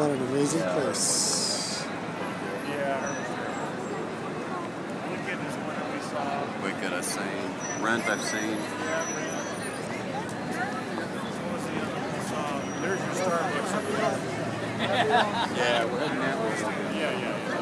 What an amazing place. Yeah. Wicked is one that we saw. Wicked, I've seen. Rent, I've seen. Yeah, Rent. What was the other one we saw? There's your Starbucks. Yeah, we're heading that way. Yeah.